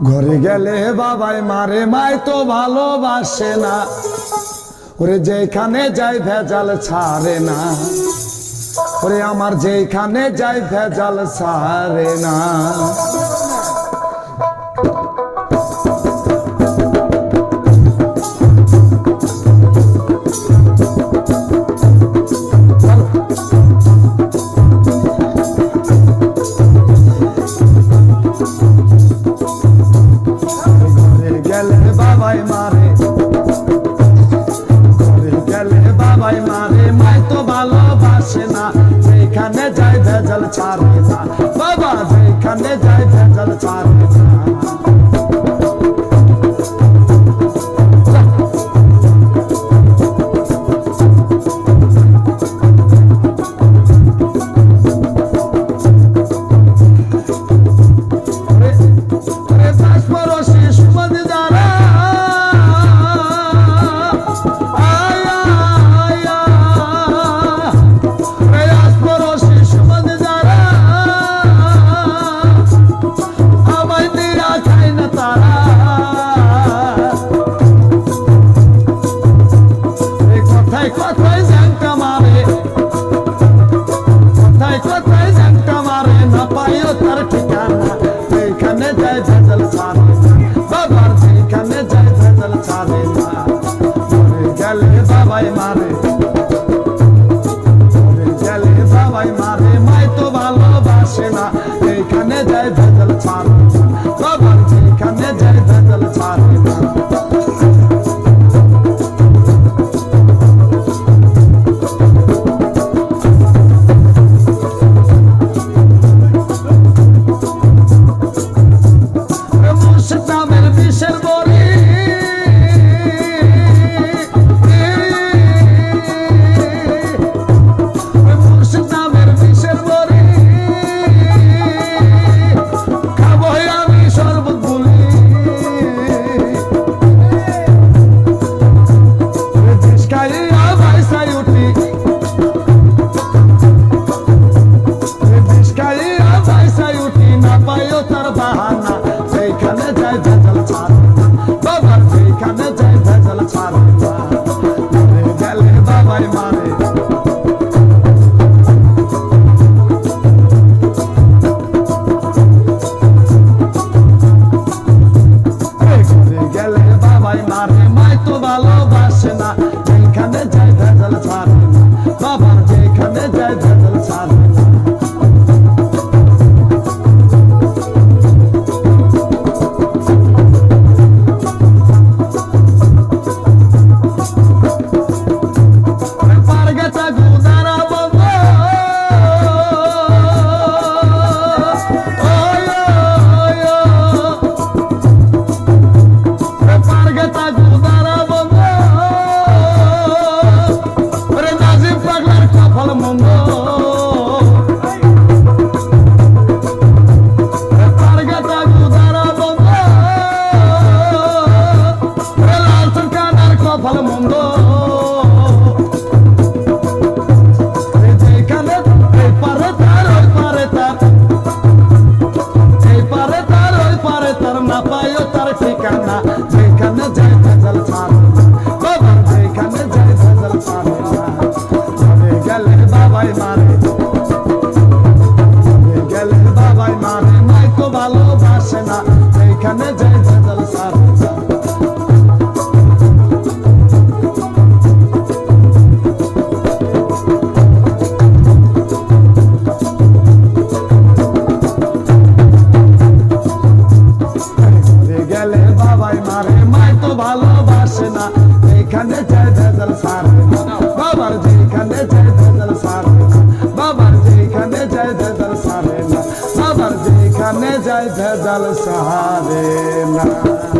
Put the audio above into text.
ঘরে গেলে বাবাই মারে, মায় তো ভালোবাসে না। ওরে যেখানে যাই ভেজাল ছাড়ে না, ওরে আমার যেখানে যাই ভেজাল ছাড়ে না। বাবাই মারে, ঘরে গেলে বাবাই মারে, মায় তো ভালোবাসে না। যেখানে যাই ভেজাল ছাড়ে না, বাবা যেখানে যাই ভেজাল ছাড়ে না। বাবাই মারে, গেলে বাবাই মারে, মায় তো ভালোবাসে না। এইখানে যাই ভেজাল ছাড়ে না, বাবার যেখানে যাই ভেজাল ছাড়ে না। মায় তো ভালোবাসে না, যেখানে যাই ভেজাল ছাড়ে না, বাবার যেখানে যাই ভেজাল ছাড়ে না। যেখানে যাই ভেজাল ছাড়ে না, বাবার যেখানে যাই ভেজাল ছাড়ে না। ঘরে গেলে বাবাই মারে, গেলে বাবাই মারে, মায় তো ভালোবাসে না। যেখানে যাই ভেজাল ছাড়ে না। ভালোবাসে না, যেখানে যাই ভেজাল ছাড়ে না, বাবার যেখানে যাই ভেজাল ছাড়ে না, বাবার যেখানে যাই ভেজাল ছাড়ে না, বাবার যেখানে যাই ভেজাল ছাড়ে না।